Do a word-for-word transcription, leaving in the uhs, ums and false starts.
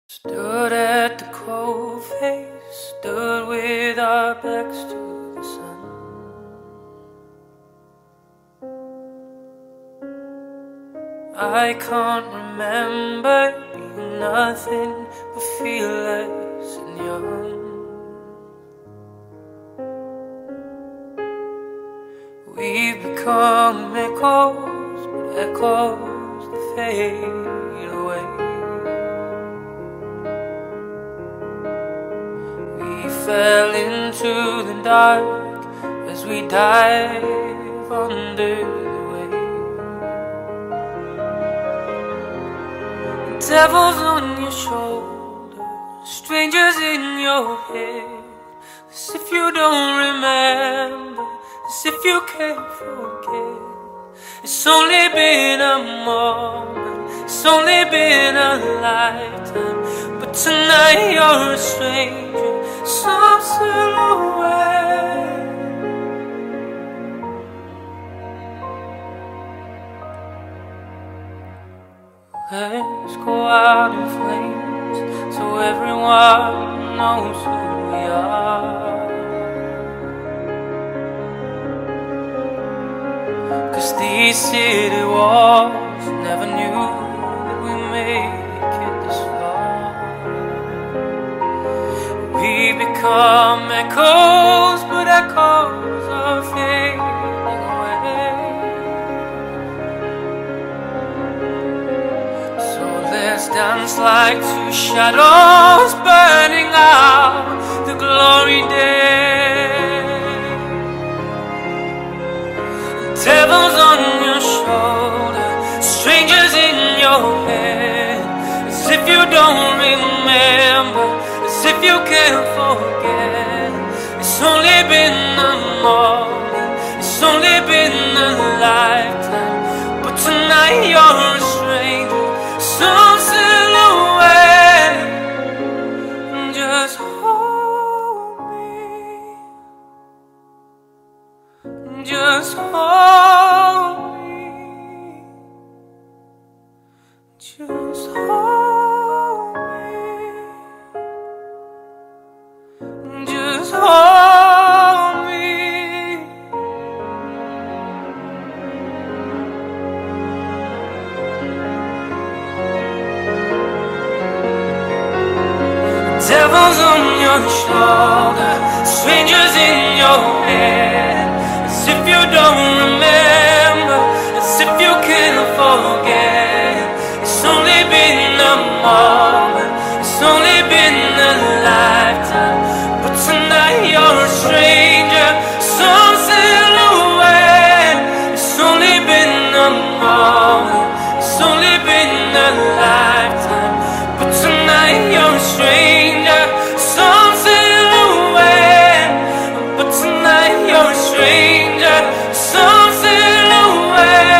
Stood at the cold face, stood with our backs to the sun. I can't remember being nothing but fearless and young. We've become echoes, but echoes that fade away. We fell into the dark as we dive under the wave. Devils on your shoulder, strangers in your head, as if you don't remember, as if you can't forget. It's only been a moment, it's only been a lifetime, but tonight you're a stranger, some silhouette. Let's go out in flames so everyone knows who we are. Cause these city walls never knew that we make it this far. We become echoes, but echoes are fading away. So let's dance like two shadows burning out the glory day. Devils on your shoulder, strangers in your head, as if you don't remember, as if you can't forget. It's only been a moment, it's only been a lifetime, but tonight you're a stranger, some silhouette. Just hold me, just hold me, just hold me, just hold me. Devils on your shoulder, strangers in your head, as if you don't remember, as if you can't forget. It's only been a moment, it's only been a lifetime, but tonight you're a stranger, some silhouette. It's only been a moment, it's only been a lifetime, but tonight you're a stranger, some silhouette. But tonight you're a stranger, some silhouette.